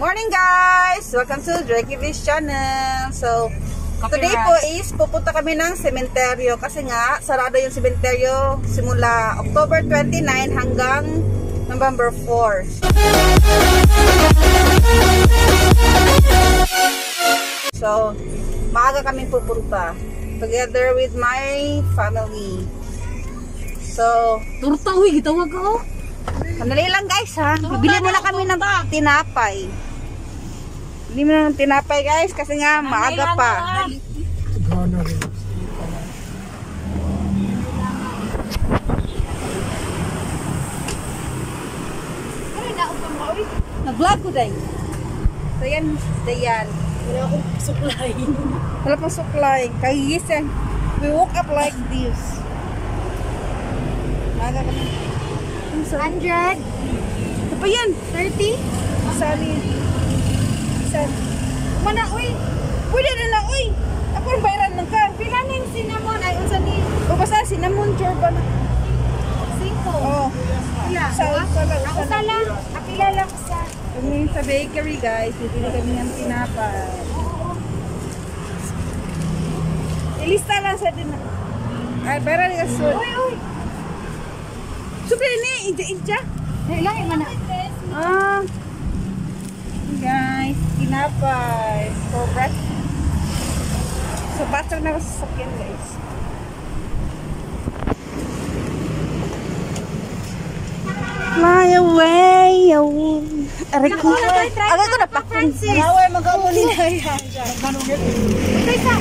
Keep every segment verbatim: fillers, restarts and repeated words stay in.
Morning guys! Welcome to Drakey Fish Channel. So, today po is pupunta kami ng sementeryo kasi nga sarado yung sementeryo simula October twenty-nine hanggang November four. So, maaga kami pupunta together with my family. So, turta, uy, gitawag ako. Sandali lang guys ha. Bibili muna kami ng tinapay. Bibili muna ng tinapay guys kasi nga maaga pa. Nag-vlog ko dahil. So yan, Dayan. Wala akong suklay. Wala pang suklay. Kagigising. We woke up like this. Maaga kami. one hundred. Ito pa yan. thirty. Sali. Sali. Mana, uy. Pwede na lang, uy. Ako ang bayaran lang ka. Pila na yung cinnamon ay unsa ni? O basta cinnamon chorba na. Cinco. Oo. Pila. Sa, sa, Ako sa, sala. Akila lang sa. kami sa bakery guys. Bibili kami ng tinapay. Ilista lang sa din. Ay, bayaran ka so. Uy, uy. Super ni, ija-ija. Ilang yung mana? Ah. Guys, tinapay for breakfast. So, basta na ako sa sasakyan guys. Fly away, away. Aray ko. Agad ko na pa. Flower, mag-auli na yan. Ito isa.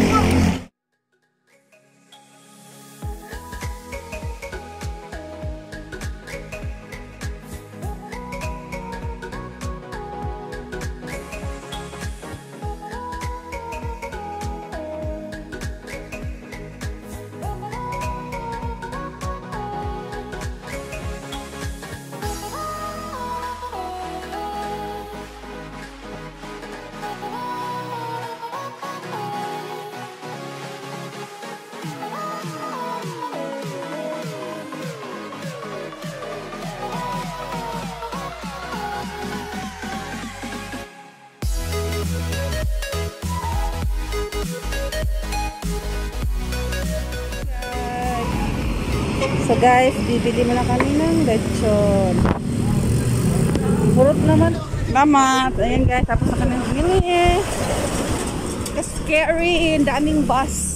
So guys, bibili muna kami ng lechon. Purot naman. Salamat. Ayan guys, tapos na kami bumili. Scary, daming bus.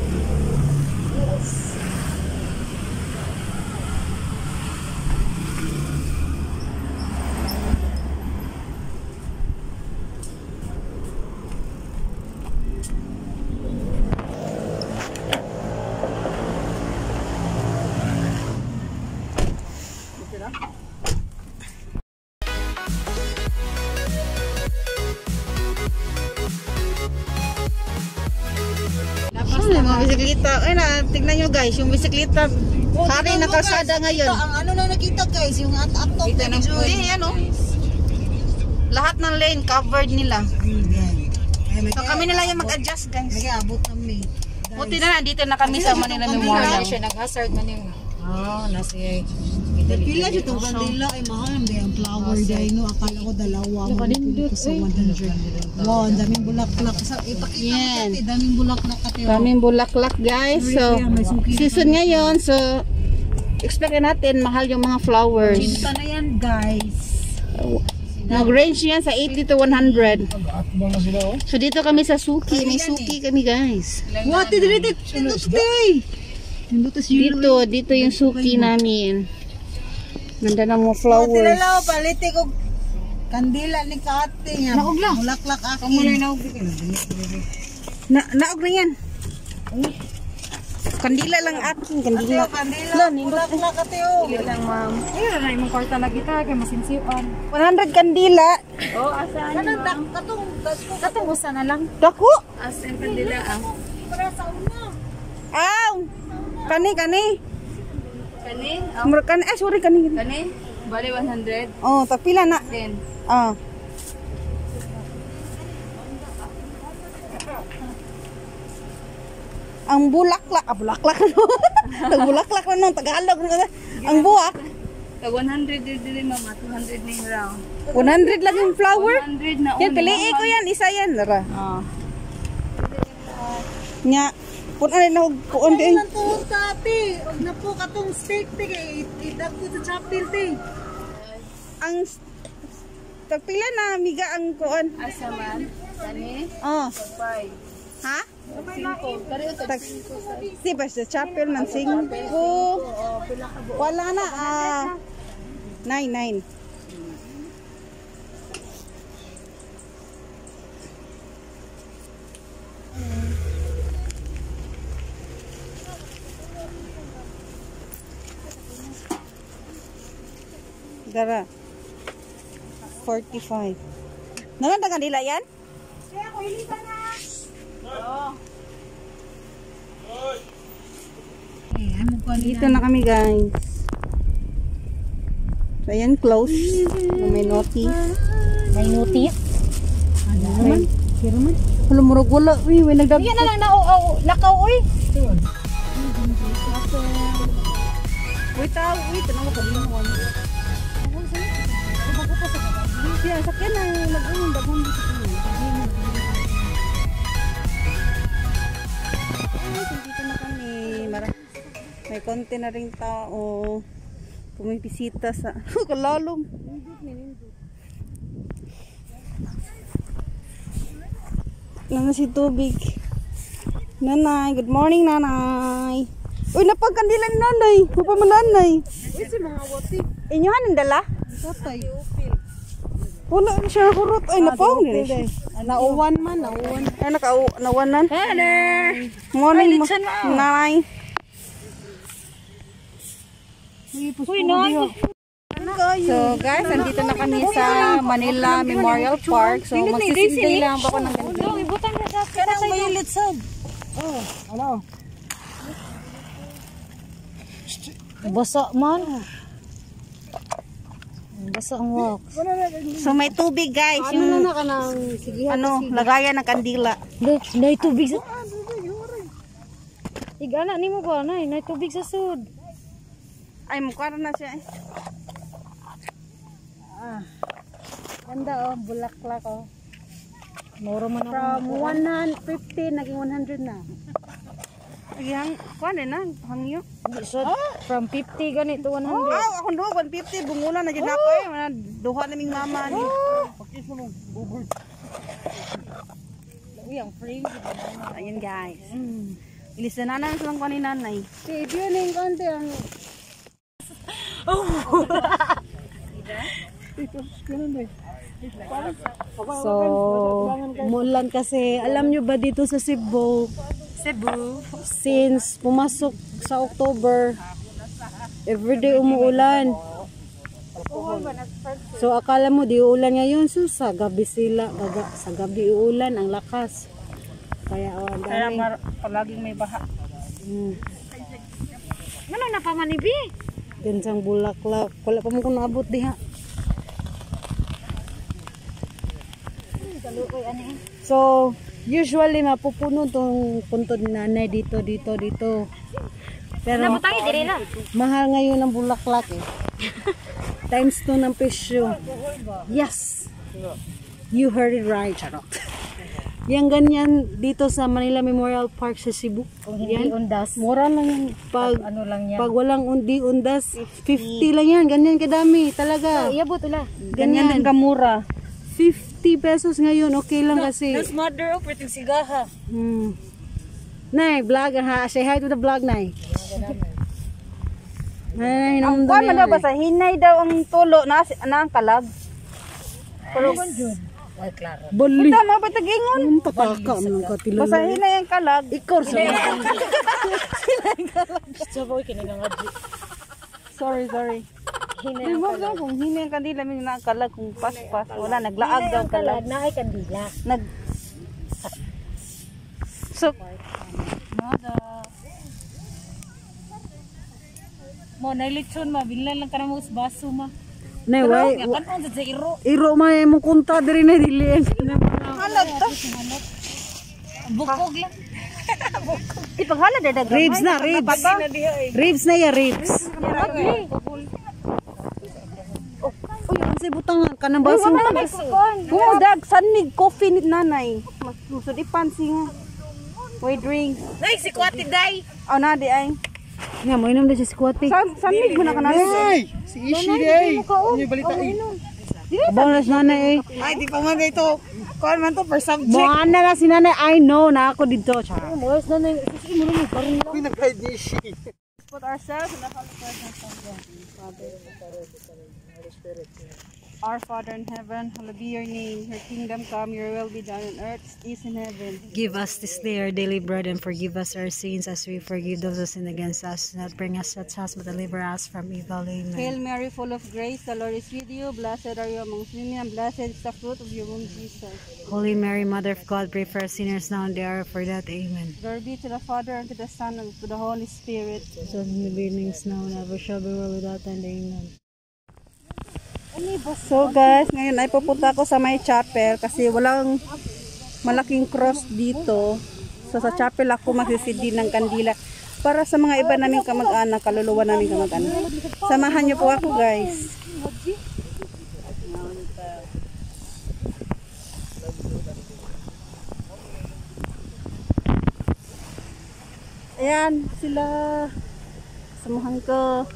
Ano yung mga bisikleta? Ay na, tignan nyo guys, yung bisikleta hari na kalsada ngayon. Ang ano na nakita guys, yung at-atop Ito na po. Eh, ano? Lahat ng lane covered nila. So kami nila yung mag-adjust guys. Nag-aabot kami. Buti na nandito na kami sa Manila Memorial. Siya nag-hazard man yung. Oh, nasi. Pila dito itong kandila ay mahal. Hindi ang flower dahil no. Akala ko dalawa. Nakanindot sa one hundred. Wow, ang daming bulaklak. Ipakita Yan. mo daming bulaklak kati. Daming bulaklak guys. So, season ngayon. So, expect natin mahal yung mga flowers. Cinta na yan guys. Mag-range yan sa eighty to one hundred. So, dito kami sa Suki. May Suki kami guys. What did it? Stay. Dito, dito yung Suki namin. Ganda ng mga flowers. Tinalaw, paliti ko kandila ni Kati niya. Naugla. Bulaklak akin. Kamulay naugla. Na, naog na yan. Kandila lang akin. Kandila. Kandila. Bulaklak Kati o. Kandila lang ma'am. Ayun na yung kwarta na kita. Kaya masinsipan. one hundred kandila. Oh, asan? Katong, katong, katong usa na lang. Dako. Asan kandila ang? Para sa una. Aw. Kani, kani. Kani? Mur kani. Eh, sorry kani. Kani? Bali one hundred. Oh, tagpila na. ten. Ah. Ang bulaklak, ah bulaklak no. Ang bulaklak no, Tagalog no. Ang buwak. Kag one hundred dili mama, two hundred na yung round. one hundred lang yung flower? one hundred na Yan, piliin ko yan. Isa yan. Lara. Ah. Nga. Punan na ako. Punan Ay, din. lang tuhog ka, ate. Huwag na po katong steak, te. Idag ko sa chapel, te. Ang tagpila na miga ang kuan. Asa man? Kani? Oh. Five. Ha? Cinco. Kari utag Tag cinco. si ba sa chapel man singko. Wala na ah. Nine, nine. Dara. forty-five. Naganda kanila yan? Kaya ako, hilita na. Eh, ano ko Dito na kami guys. So ayan, close. May notice. May notice? Ano naman? Pero man. Wala murag wala. Uy, may nagdag. Yan na lang na, oh, lakaw, uy. Wait, tao. Wait, tanong ko din mo. Siya, sakyan na. Nag-uong daghang dito. Dito na kami. Mara. May konti na rin tao. Pumipisita sa kalalom. Nana si tubig. Nanay, good morning nanay. Uy, napagkandila ni nanay. Mapa man nanay. Uy, si mga wati. Inyohan ang dala? Patay. Wala siya kurot. Ay, napaw ni siya. Nauwan man, nauwan. Ay, naka-nawanan. Hello. Morning, nanay. Uy, nay. So guys, andito na kami sa Manila Memorial Park. So magsisigay lang pa ako ng ganito. Ibutan na sa Kaya nang violet sab. Oh, ano? Basa man. Basa ang walk. So may tubig guys. Ano na Yung na ka nang sige. ano, lagayan ng kandila. Nay tubig sa. Igana nimo ba nay, nay tubig sa sud. Ay, mukha na siya eh. Ah. Ganda oh, bulaklak oh. Moro man from one fifty naging one hundred na. Ay, hang, kuha na, hangyo. So, from fifty ganito one hundred. Oh, ako doon, one fifty, bunguna na dyan ako eh. Mga duha naming mama ni. Pakis mo nung bubog. Uy, ang frame. Ayun guys. Ilis na nanan silang kuha ni nanay. Si Ibyo na yung konti ang... So, mulan kasi, alam nyo ba dito sa Cebu, Cebu. since pumasok sa October, everyday umuulan. So, akala mo di uulan ngayon, so sa gabi sila, gaga, sa gabi uulan, ang lakas. Kaya, oh, ang Kaya dami. mar- palaging may baha. Hmm. Ano na pa manibi? Gansang bulaklak. Wala pa mo kung naabot diha. So, usually mapupuno tong puntod ni nanay dito, dito, dito. Pero, Nabutangi diri na. mahal ngayon ang bulaklak eh. Times two ng presyo. Yes! You heard it right, charot. Yang ganyan dito sa Manila Memorial Park sa Cebu. Yan. undas. Mura lang yan. Pag, Ano lang yan. pag walang undi undas, fifty lang yan. Ganyan kadami. Talaga. Iyabot ula. Ganyan din kamura. fifty pesos ngayon. Okay lang kasi. mother of pretty sigaha. Hmm. Nay, vlog ha. Say hi to the vlog, Nay. Ay, Ang naman kuha na daw ba sa hinay daw ang tulo na, na ang kalag. Pero, Ay, klaro. Bali. tama ba tagingon? Ang pataka mo ng katilo. Basta hinay ang kalag. Ikor sa Sabaw kinagangadji. Sorry, sorry. Hinay Di ba daw kung hinay ang kandila may na ang kalag kung pas-pas. Wala, naglaag daw ang kalag. na ay kandila. Nag... So, Mo nailitson ma bilan lang kana mo baso ma. Nay, why? Kan on sa iro. Iro may mo kunta diri na dili. halag to. Bukog lang. Di paghala na dagang. Ribs na, ribs. Ribs na ya, ribs. sa butangan ka ng baso. Kumadag, sanig, coffee ni nanay. Masud ipansi nga. Way drink. Nay, si Kwati Day. Oh, na di ay. Nga, mo inom na siya si Kuwati. San, sanig mo na ka na. Ay! Si Ishi day! Ano yung balita eh? Abangas nanay eh. Ay, di pa man ito. Kuan man to per subject. Buwan na na si nanay. I know na ako dito. Chara. Uy, nag-hide ni Ishi. Put ourselves in the holy presence of God. Our Father in heaven, hallowed be your name. Your kingdom come, your will be done on earth as it is in heaven. Give us this day our daily bread and forgive us our sins as we forgive those who sin against us. Do not bring us to us, but deliver us from evil. Amen. Hail Mary, full of grace, the Lord is with you. Blessed are you amongst women, and blessed is the fruit of your womb, Jesus. Holy Mary, Mother of God, pray for us sinners now and the hour for that. Amen. Glory be to the Father, and to the Son, and to the Holy Spirit. So in the beginnings now and ever shall be world without end. Amen. So guys, ngayon ay pupunta ako sa may chapel kasi walang malaking cross dito. So sa chapel ako magsisindi ng kandila para sa mga iba naming kamag-anak, kaluluwa naming kamag-anak. Samahan niyo po ako guys. Ayan sila. Samahan ko.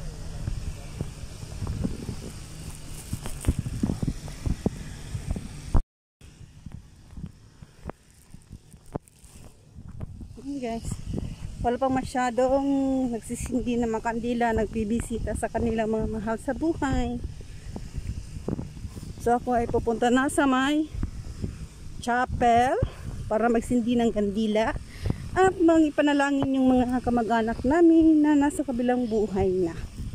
Guys, wala pang masyadong nagsisindi na mga kandila, nagbibisita sa kanilang mga mahal sa buhay. So ako ay pupunta na sa may chapel para magsindi ng kandila at mangipanalangin yung mga kamag-anak namin na nasa kabilang buhay na.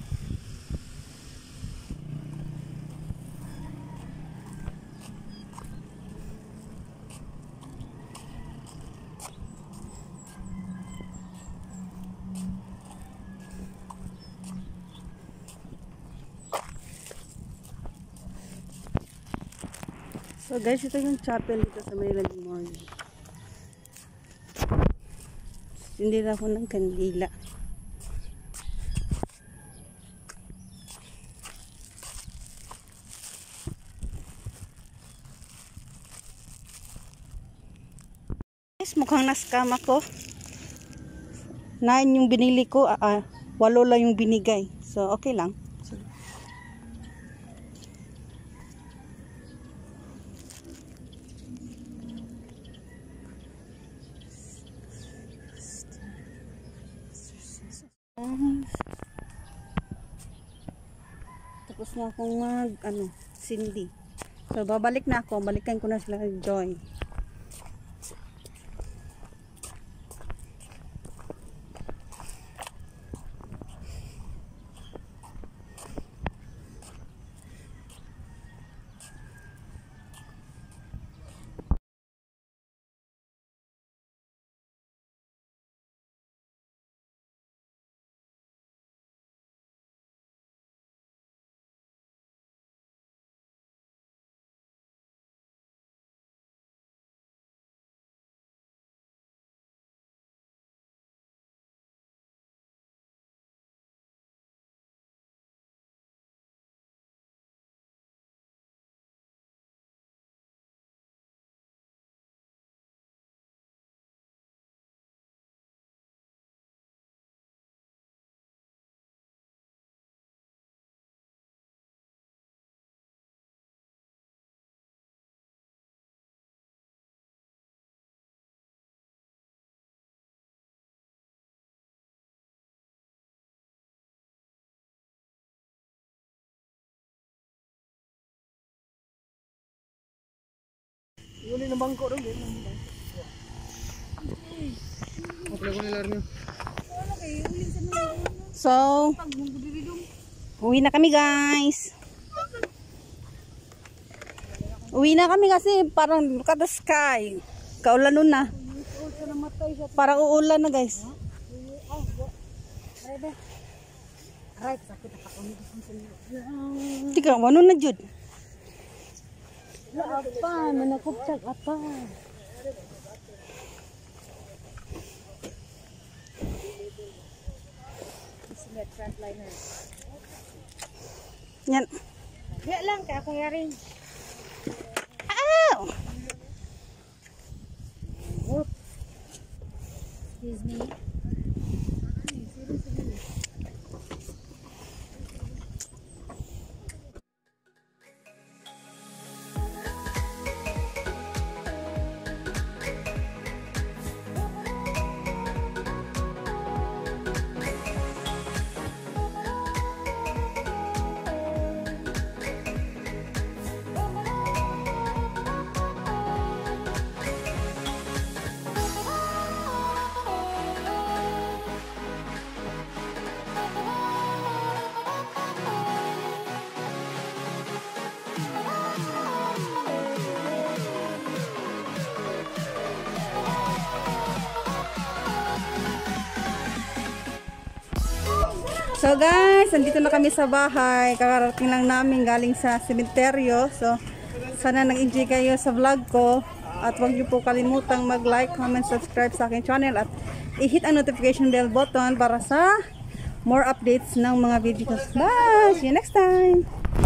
So guys, ito yung chapel dito sa Manila Memorial. Hindi na ako ng kandila. Guys, mukhang na-scam ako. Nine yung binili ko, ah, ah, walo lang yung binigay. So okay lang. Tapos na akong mag ano, sindi. So babalik na ako, balikan ko na sila kay Joy. Uli ng bangko rin. Okay, ko nilar niyo. So, uwi na kami guys. Uwi na kami kasi parang look at the sky. Kaulan nun na. Parang uulan na guys. Tika, ano na jud? Apa, manakupchak apa. Yan. Ya lang, kaya ako yarin. Ow! Excuse me. So guys, andito na kami sa bahay. Kakarating lang namin galing sa sementeryo. So, sana nag-enjoy kayo sa vlog ko. At huwag niyo po kalimutang mag-like, comment, subscribe sa aking channel. At i-hit ang notification bell button para sa more updates ng mga videos. Bye! See you next time!